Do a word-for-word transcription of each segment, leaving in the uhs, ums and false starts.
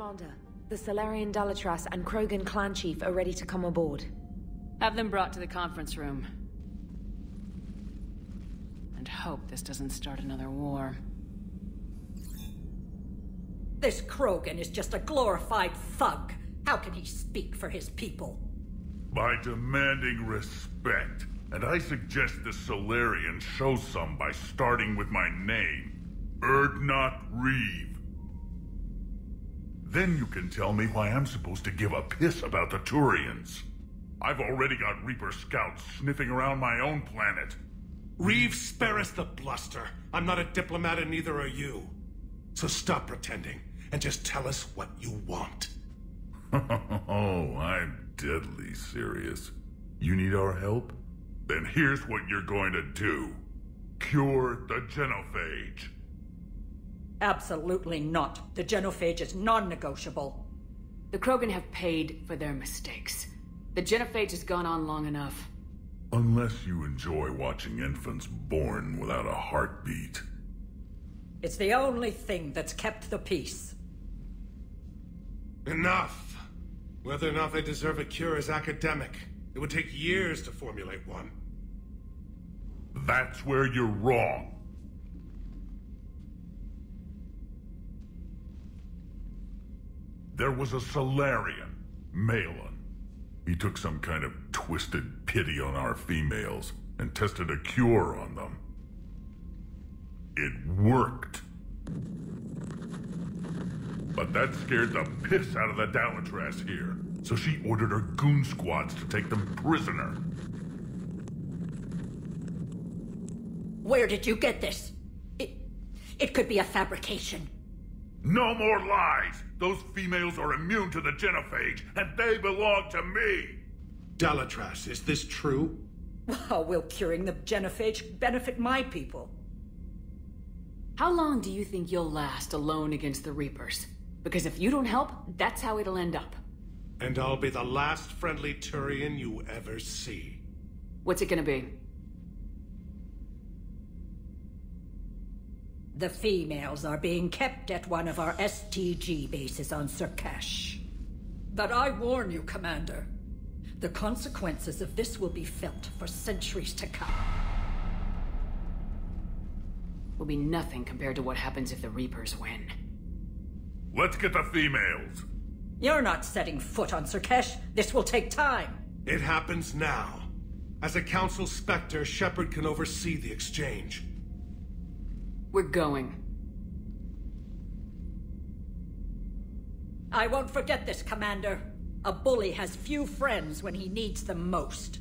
Commander, the Solarian Dalatras and Krogan clan chief are ready to come aboard. Have them brought to the conference room. And hope this doesn't start another war. This Krogan is just a glorified thug. How can he speak for his people? By demanding respect. And I suggest the Solarian show some by starting with my name. Erdnot Reeve. Then you can tell me why I'm supposed to give a piss about the Turians. I've already got Reaper scouts sniffing around my own planet. Reeve, spare us the bluster. I'm not a diplomat and neither are you. So stop pretending and just tell us what you want. Oh, I'm deadly serious. You need our help? Then here's what you're going to do. Cure the genophage. Absolutely not. The genophage is non-negotiable. The Krogan have paid for their mistakes. The genophage has gone on long enough. Unless you enjoy watching infants born without a heartbeat. It's the only thing that's kept the peace. Enough! Whether or not they deserve a cure is academic. It would take years to formulate one. That's where you're wrong. There was a Solarian, Malin. He took some kind of twisted pity on our females and tested a cure on them. It worked. But that scared the piss out of the Dalatras here, so she ordered her goon squads to take them prisoner. Where did you get this? It... it could be a fabrication. No more lies! Those females are immune to the genophage, and they belong to me! Dalatras, is this true? How will curing the genophage benefit my people? How long do you think you'll last alone against the Reapers? Because if you don't help, that's how it'll end up. And I'll be the last friendly Turian you ever see. What's it gonna be? The females are being kept at one of our S T G bases on Sur'Kesh. But I warn you, Commander. The consequences of this will be felt for centuries to come. Will be nothing compared to what happens if the Reapers win. Let's get the females! You're not setting foot on Sur'Kesh. This will take time. It happens now. As a Council Spectre, Shepard can oversee the exchange. We're going. I won't forget this, Commander. A bully has few friends when he needs them most.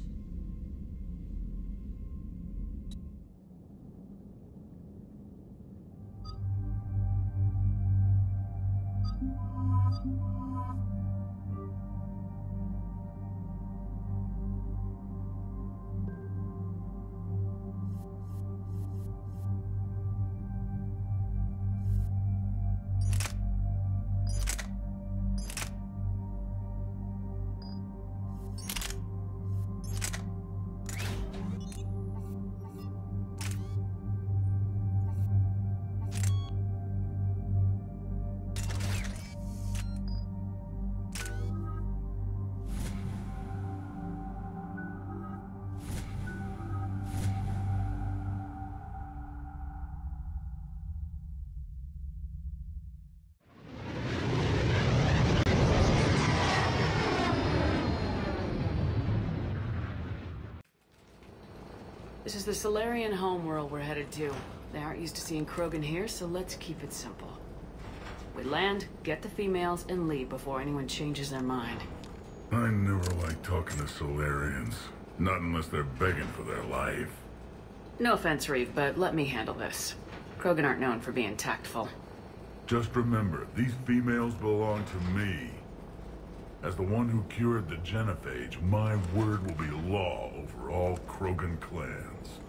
This is the Solarian homeworld we're headed to. They aren't used to seeing Krogan here, so let's keep it simple. We land, get the females, and leave before anyone changes their mind. I never like talking to Solarians. Not unless they're begging for their life. No offense, Reeve, but let me handle this. Krogan aren't known for being tactful. Just remember, these females belong to me. As the one who cured the genophage, my word will be law over all Krogan clans.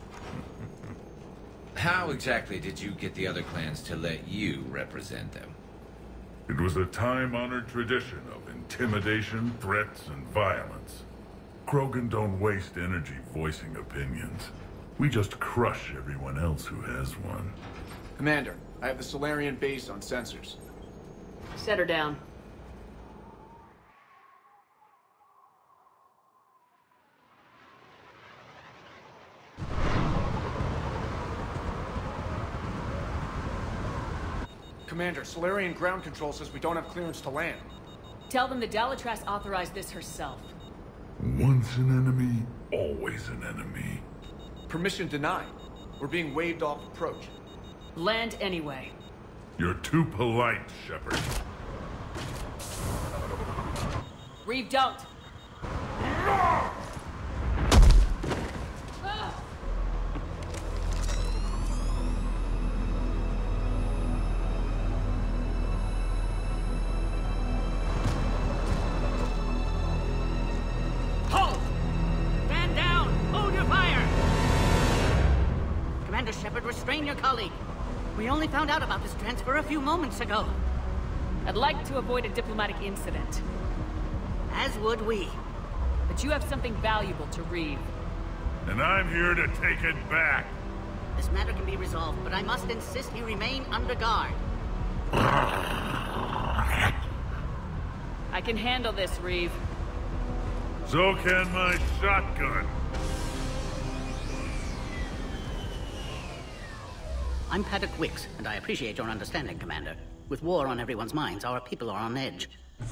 How exactly did you get the other clans to let you represent them? It was a time-honored tradition of intimidation, threats, and violence. Krogan don't waste energy voicing opinions. We just crush everyone else who has one. Commander, I have the Solarian base on sensors. Set her down. Commander, Solarian ground control says we don't have clearance to land. Tell them the Dalatras authorized this herself. Once an enemy, always an enemy. Permission denied. We're being waved off approach. Land anyway. You're too polite, Shepard. Reeve, don't! Hold! Stand down! Hold your fire! Commander Shepard, restrain your colleague. We only found out about this transfer a few moments ago. I'd like to avoid a diplomatic incident. As would we. But you have something valuable to Reeve. And I'm here to take it back. This matter can be resolved, but I must insist you remain under guard. I can handle this, Reeve. So can my shotgun. I'm Paddock Wicks, and I appreciate your understanding, Commander. With war on everyone's minds, our people are on edge.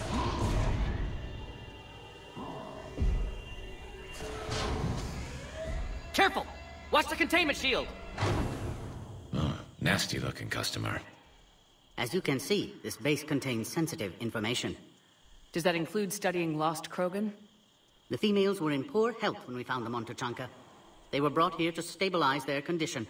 Careful! Watch the containment shield! Oh, nasty-looking customer. As you can see, this base contains sensitive information. Does that include studying lost Krogan? The females were in poor health when we found them on Tuchanka. They were brought here to stabilize their condition.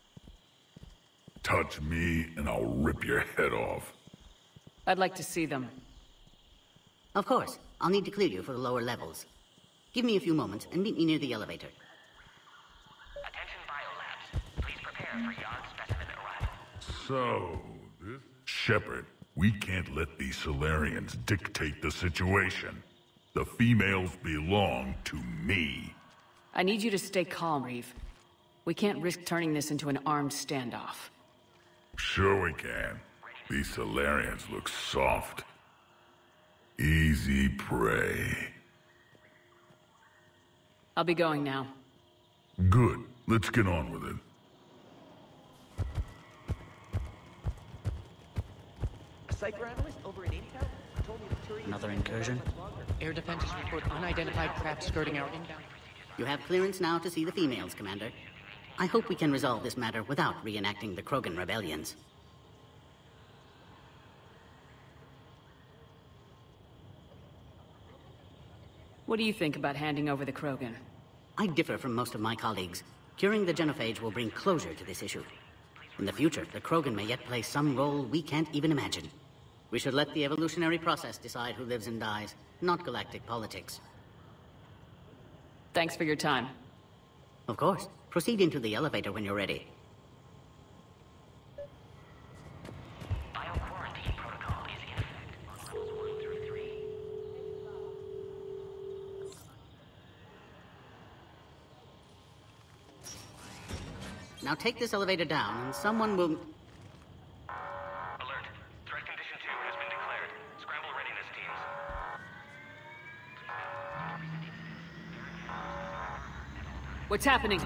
Touch me, and I'll rip your head off. I'd like to see them. Of course. I'll need to clear you for the lower levels. Give me a few moments, and meet me near the elevator. Attention biolabs. Please prepare for yard specimen arrival. So, this... Shepard, we can't let these Solarians dictate the situation. The females belong to me. I need you to stay calm, Reeve. We can't risk turning this into an armed standoff. Sure we can. These Solarians look soft. Easy prey. I'll be going now. Good. Let's get on with it. A psychoanalyst over at eighty town told me the Turian... Another incursion? Air defenses report unidentified craft skirting our inbound... You have clearance now to see the females, Commander. I hope we can resolve this matter without reenacting the Krogan rebellions. What do you think about handing over the Krogan? I differ from most of my colleagues. Curing the genophage will bring closure to this issue. In the future, the Krogan may yet play some role we can't even imagine. We should let the evolutionary process decide who lives and dies, not galactic politics. Thanks for your time. Of course. Proceed into the elevator when you're ready. Bio-quarantine protocol is in effect on levels one through three. Now take this elevator down, and someone will... Alert. Threat condition two has been declared. Scramble readiness teams. What's happening?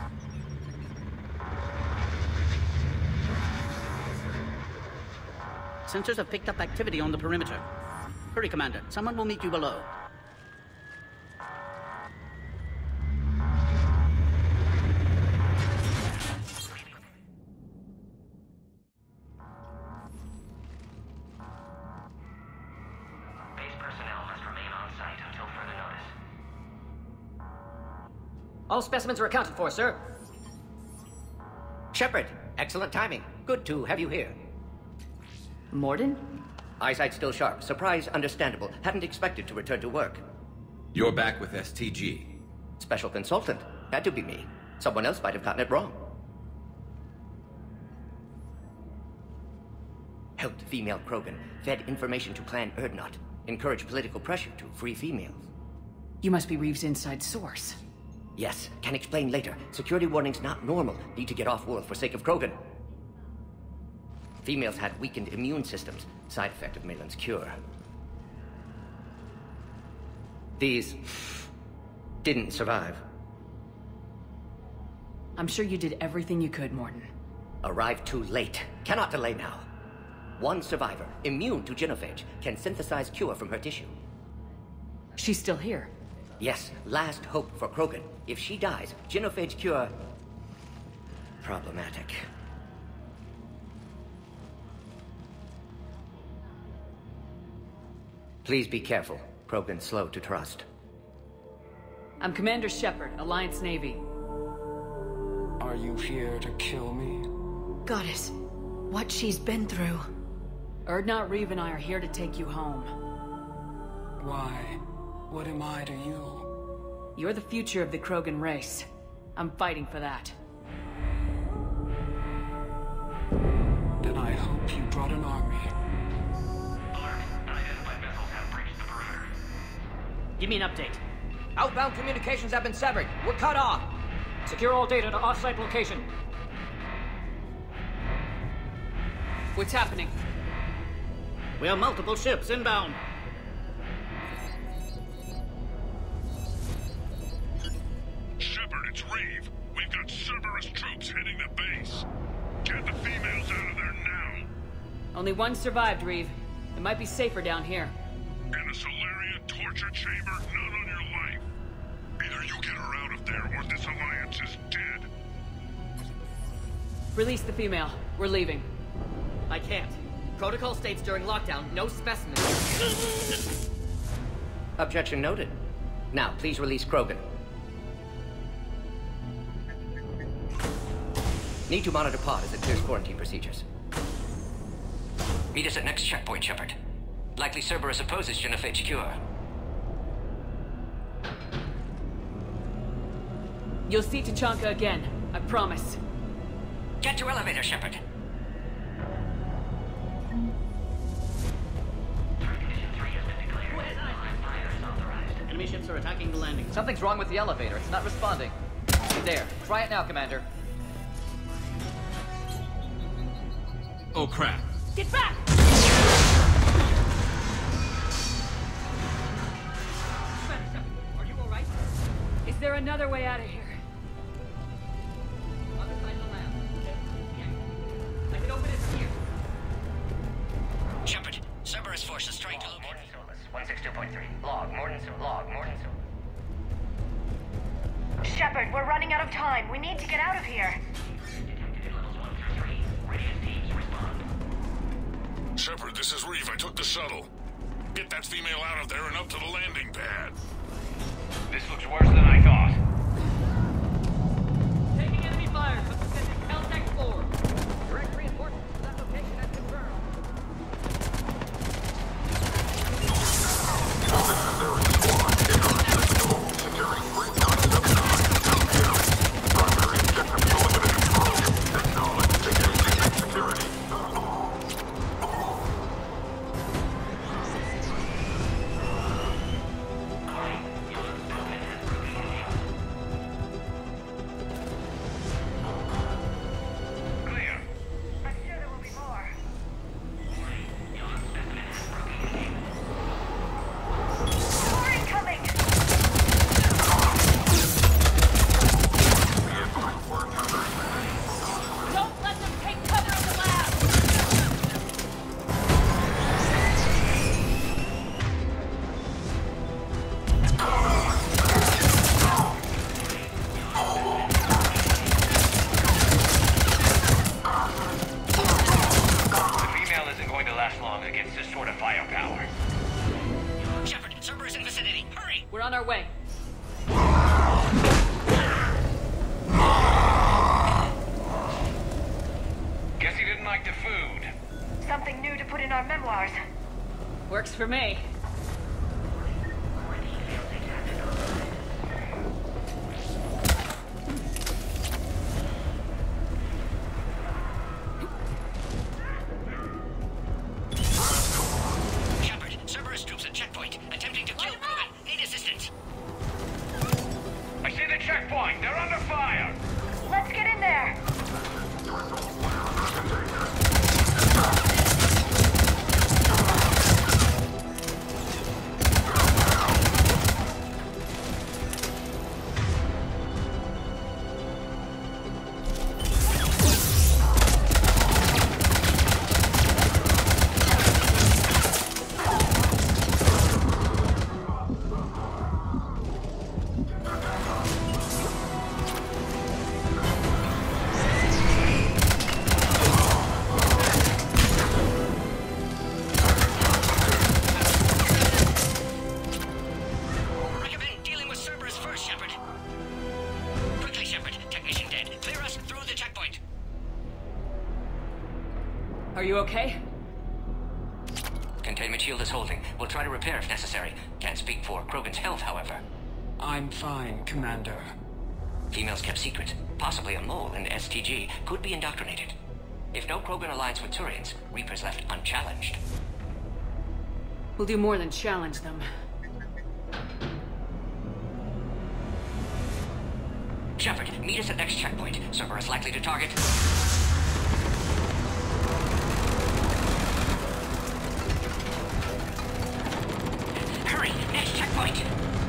Sensors have picked up activity on the perimeter. Hurry, Commander. Someone will meet you below. Base personnel must remain on site until further notice. All specimens are accounted for, sir. Shepard, excellent timing. Good to have you here. Mordin? Eyesight still sharp. Surprise understandable. Hadn't expected to return to work. You're back with S T G. Special consultant. Had to be me. Someone else might have gotten it wrong. Helped female Krogan. Fed information to Clan Erdnot. Encouraged political pressure to free females. You must be Reeve's inside source. Yes, can explain later. Security warnings not normal. Need to get off-world for sake of Krogan. Females had weakened immune systems. Side effect of Malin's cure. These... didn't survive. I'm sure you did everything you could, Mordin. Arrived too late. Cannot delay now. One survivor, immune to genophage, can synthesize cure from her tissue. She's still here. Yes, last hope for Krogan. If she dies, genophage cure... problematic. Please be careful. Krogan's slow to trust. I'm Commander Shepard, Alliance Navy. Are you here to kill me? Goddess, what she's been through. Urdnot, Reeve, and I are here to take you home. Why? What am I to you? You're the future of the Krogan race. I'm fighting for that. Then I hope you brought an army. Alert. Unidentified missiles have breached the perimeter. Give me an update. Outbound communications have been severed. We're cut off. Secure all data to off-site location. What's happening? We have multiple ships inbound. Shepard, it's Reeve. We've got Cerberus troops heading to base. Get the females out of there now. Only one survived, Reeve. It might be safer down here. In a Solarian torture chamber, not on your life. Either you get her out of there, or this alliance is dead. Release the female. We're leaving. I can't. Protocol states during lockdown, no specimens. Objection noted. Now, please release Krogan. Need to monitor pod as it clears quarantine procedures. Meet us at next checkpoint, Shepard. Likely Cerberus opposes genophage cure. You'll see Tachanka again. I promise. Get to elevator, Shepard. Enemy ships are attacking the landing. Something's wrong with the elevator. It's not responding. There. Try it now, Commander. Oh, crap. Get back! Are you alright? Is there another way out of here? Other side of the lab. Okay. Yeah. I can open it from here. Shepard, Cerberus forces trying to locate... Mordin Solus, one sixty-two point three. Log, Mordin Solus. Log, Mordin Solus. Shepard, we're running out of time. We need to get out of here. Detected at levels one through three. Radiant teams respond. Shepard, this is Reeve. I took the shuttle. Get that female out of there and up to the landing pad. This looks worse than I thought. Taking enemy fire. Sending Caltech forward. Direct reinforcements to that location has confirmed. Securing three notches of time. Primary objective eliminated. Acknowledge engaging security. Works for me. Shepard, Cerberus troops at checkpoint, attempting to kill Krogan. Need assistance. I see the checkpoint. They're under fire. Let's get in there. Are you okay? Containment shield is holding. We'll try to repair if necessary. Can't speak for Krogan's health, however. I'm fine, Commander. Females kept secret. Possibly a mole in the S T G could be indoctrinated. If no Krogan alliance with Turians, Reaper's left unchallenged. We'll do more than challenge them. Shepard, meet us at next checkpoint. Cerberus likely to target. Hurry! Next checkpoint!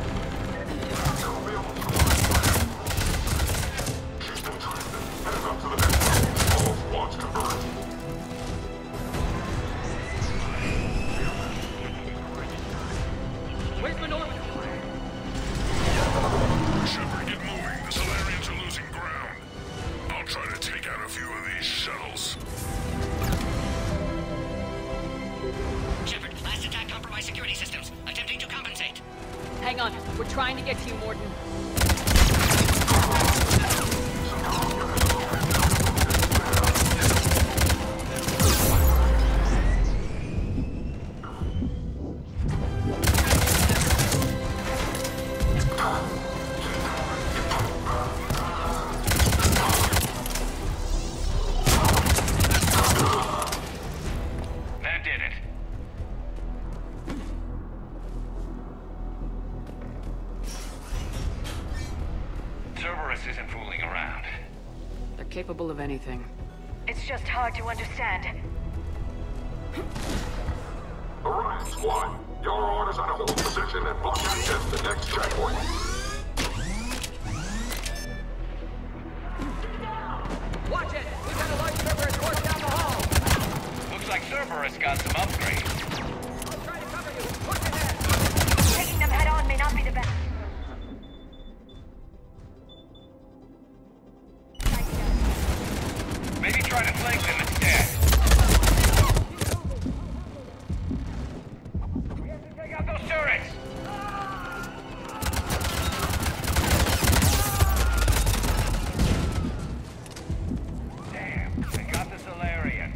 Where's the Norman? Shepard, get moving. The Solarians are losing ground. I'll try to take out a few of these shuttles. Shepard, last attack compromised security systems. Attempting to compensate. Hang on. We're trying to get to you, Mordin. That did it. Cerberus isn't fooling around. They're capable of anything. It's just hard to understand. Orion Squad, your orders are to hold position and block access to the next checkpoint. Watch it! We've got a large Cerberus force down the hall! Looks like Cerberus got some upgrades. I'll try to cover you! Push ahead! Taking them head on may not be the best. Maybe try to flank them instead. We have to take out those turrets! Damn, they got the Solarian.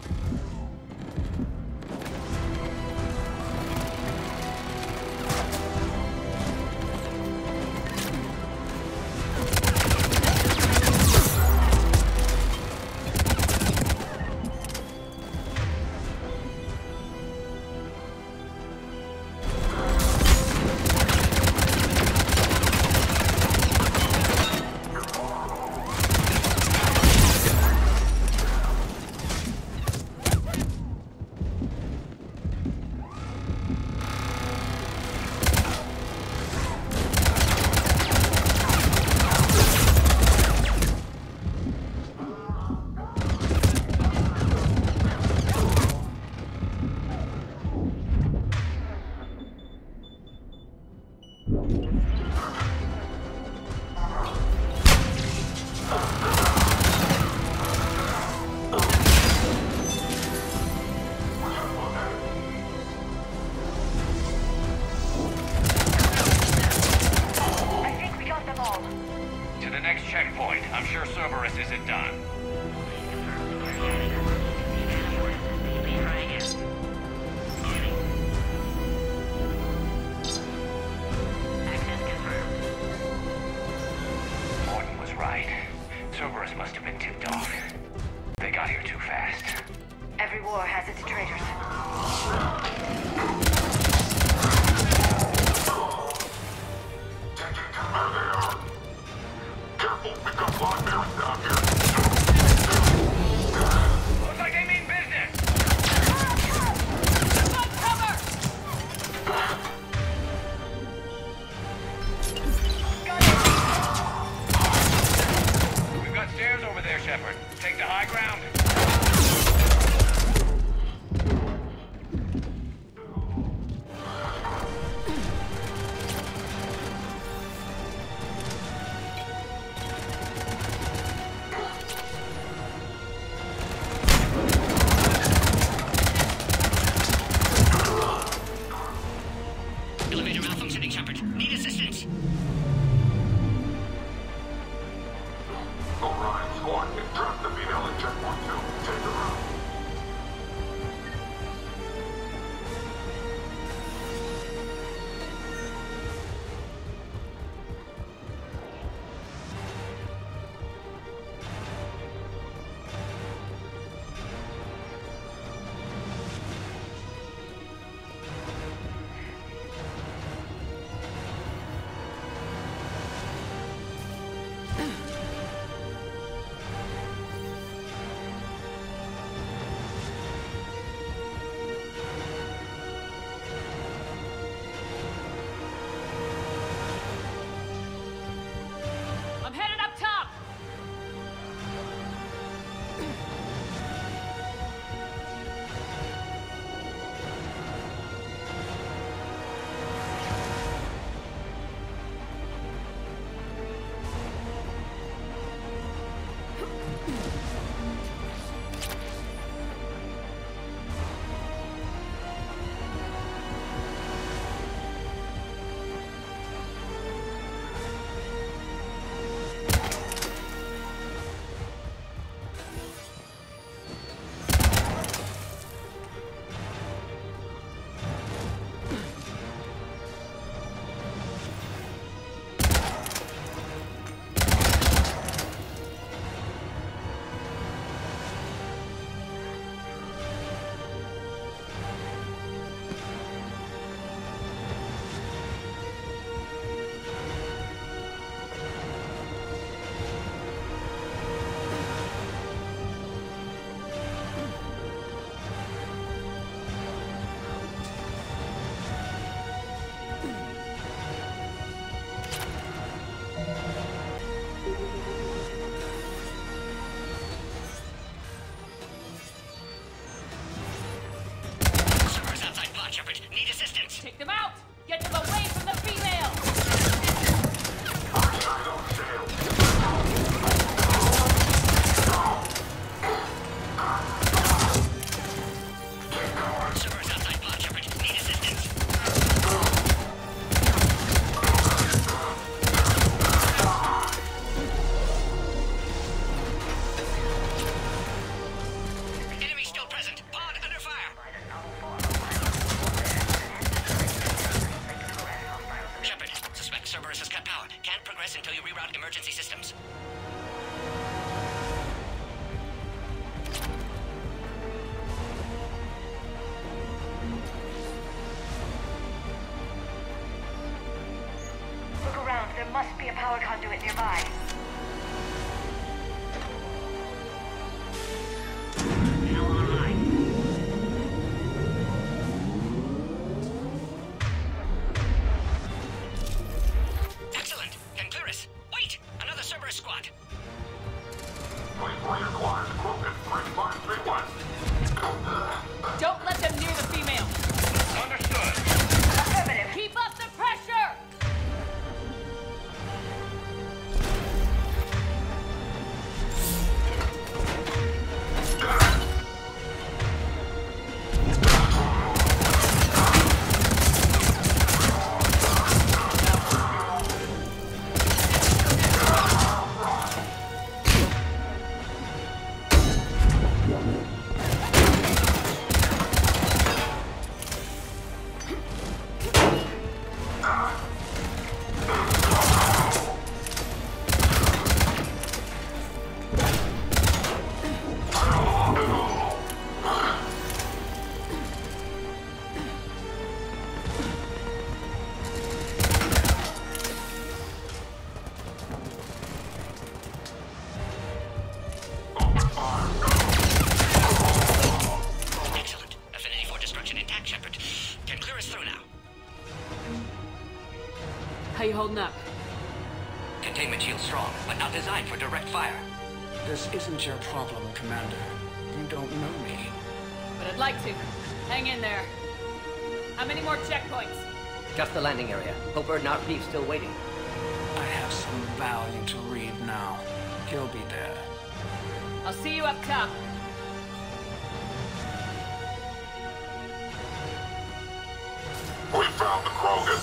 I think we got them all. To the next checkpoint. I'm sure Cerberus isn't done. Mordin was right. Cerberus must have been tipped off. They got here too fast. Every war has its traitors. Careful, we've got blind bears down here. Looks like they mean business! We've got stairs over there, Shepard. Take the high ground. them out! Get them away from the female! Servers outside pod, Shepard. Need assistance. Enemy still present. Pod under fire. Shepard, suspect Cerberus has cut power. Can't progress until you reroute emergency systems. Look around. There must be a power conduit nearby. Now online. Excellent. Can clear us. Wait! Another Cerberus squad. Don't let them near the female! Understood. Affirmative. Keep up the pressure! Excellent. Affinity for destruction intact, Shepard. Can clear us through now. How you holding up? Containment shield strong, but not designed for direct fire. This isn't your problem, Commander. You don't know me. But I'd like to. Hang in there. How many more checkpoints? Just the landing area. Hope Erdnot Reef's still waiting. I have some value to read now. He'll be there. I'll see you up top. We found the Krogan.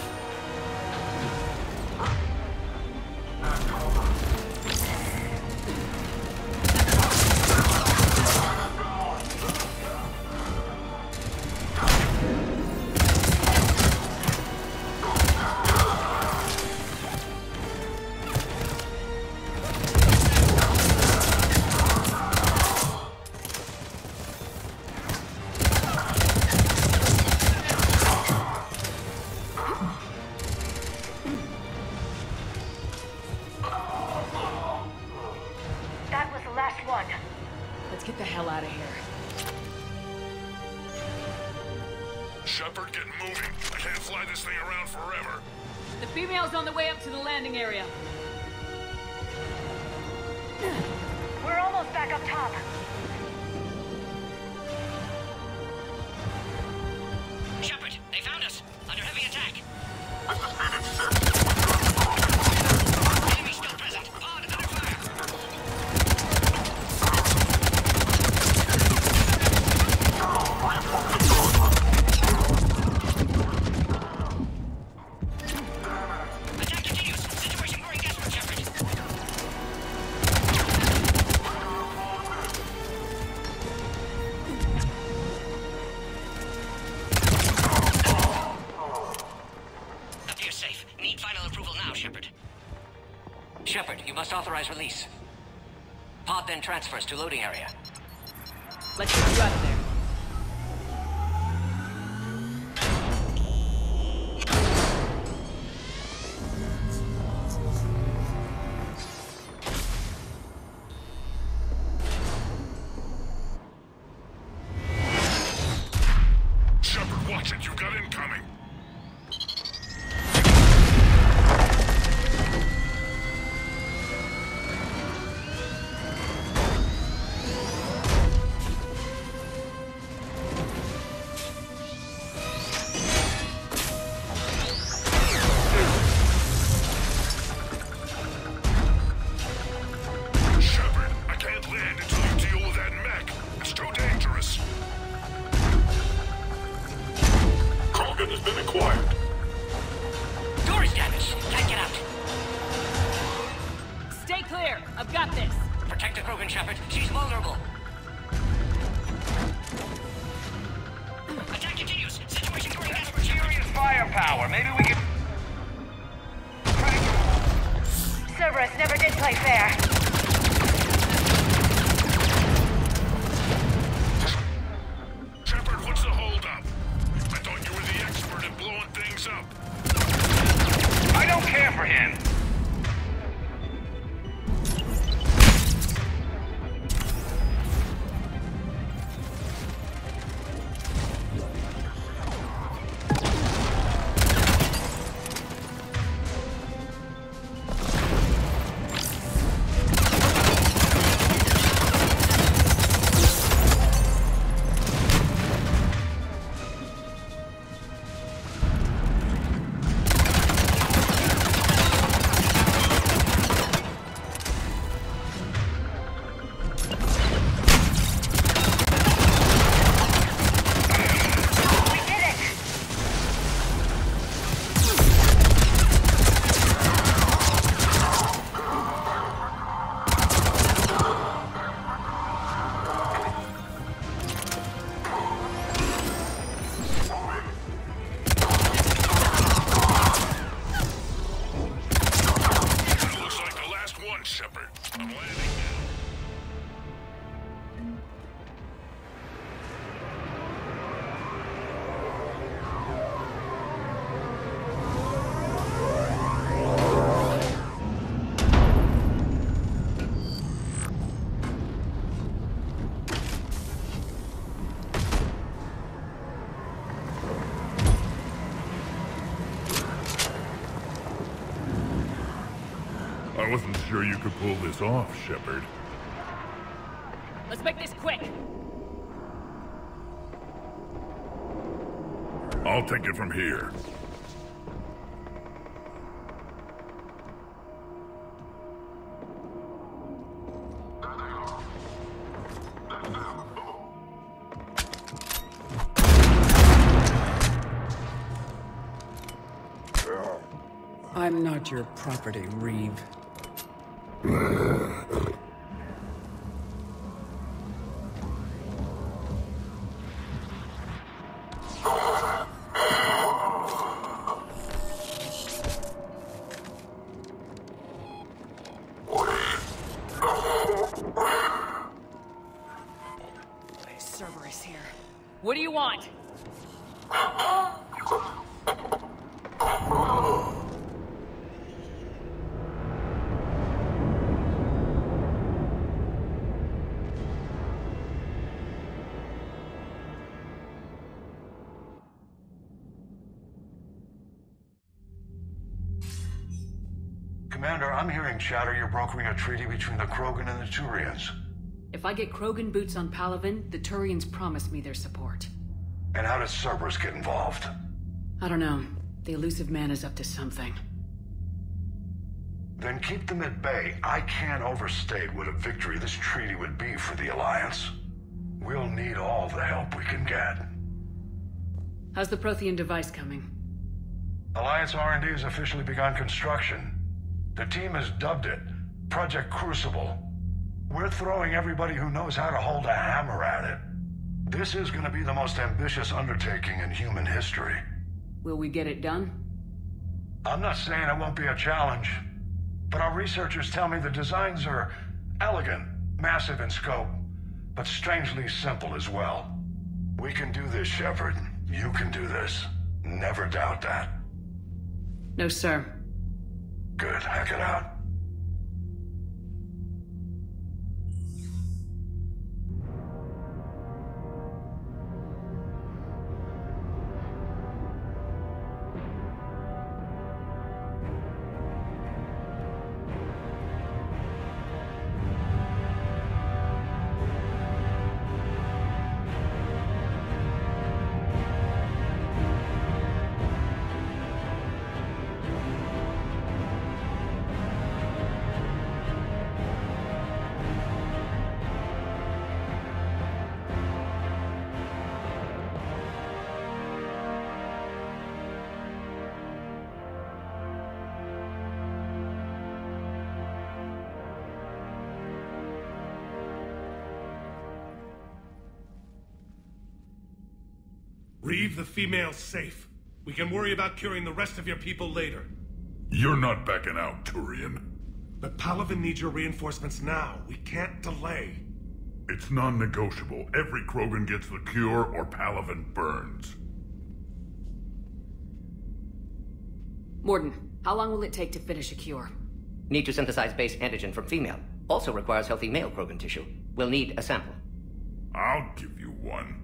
That was the last one. Let's get the hell out of here. Shepard, get moving. I can't fly this thing around forever. The female's on the way up to the landing area. We're almost back up top. Shepard, they found us. Under heavy attack. Enemy still present. Pod under fire. Attack continues. Situation growing desperate, Shepard. Appears safe. Need final approval now, Shepard. Shepard, you must authorize release. Pod then transfers to loading area. Let's get you out of there. Shepard, watch it. You got incoming. been acquired. Door is damaged. Can't get out. Stay clear. I've got this. Protect the Krogan, Shepard. She's vulnerable. Attack continues. Situation going desperate. Serious firepower. Maybe we can... Cerberus never did play fair. Shepard, what's the holdup? I thought you were the expert at blowing things up. I don't care for him. I wasn't sure you could pull this off, Shepard. Let's make this quick. I'll take it from here. I'm not your property, Reeve. Cerberus here. What do you want? Commander, I'm hearing chatter you're brokering a treaty between the Krogan and the Turians. If I get Krogan boots on Palaven, the Turians promise me their support. And how does Cerberus get involved? I don't know. The elusive man is up to something. Then keep them at bay. I can't overstate what a victory this treaty would be for the Alliance. We'll need all the help we can get. How's the Prothean device coming? Alliance R and D has officially begun construction. The team has dubbed it Project Crucible. We're throwing everybody who knows how to hold a hammer at it. This is going to be the most ambitious undertaking in human history. Will we get it done? I'm not saying it won't be a challenge, but our researchers tell me the designs are elegant, massive in scope, but strangely simple as well. We can do this, Shepard. You can do this. Never doubt that. No, sir. Good. Hack it out. Leave the females safe. We can worry about curing the rest of your people later. You're not backing out, Turian. But Palaven needs your reinforcements now. We can't delay. It's non-negotiable. Every Krogan gets the cure, or Palaven burns. Mordin, how long will it take to finish a cure? Need to synthesize base antigen from female. Also requires healthy male Krogan tissue. We'll need a sample. I'll give you one.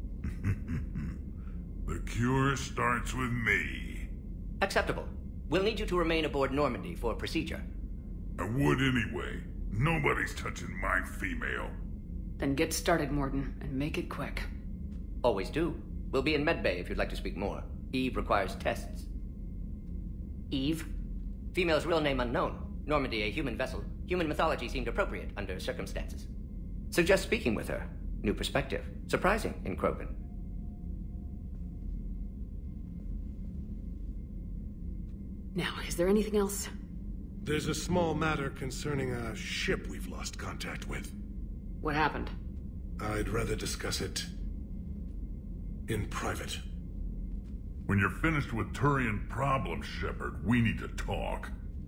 The cure starts with me. Acceptable. We'll need you to remain aboard Normandy for procedure. I would anyway. Nobody's touching my female. Then get started, Mordin, and make it quick. Always do. We'll be in medbay if you'd like to speak more. Eve requires tests. Eve? Female's real name unknown. Normandy a human vessel. Human mythology seemed appropriate under circumstances. Suggest speaking with her. New perspective. Surprising in Krogan. Now, is there anything else? There's a small matter concerning a ship we've lost contact with. What happened? I'd rather discuss it in private. When you're finished with Turian problems, Shepard, we need to talk.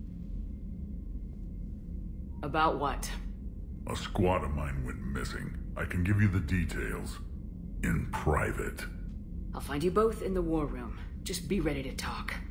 About what? A squad of mine went missing. I can give you the details. In private. I'll find you both in the war room. Just be ready to talk.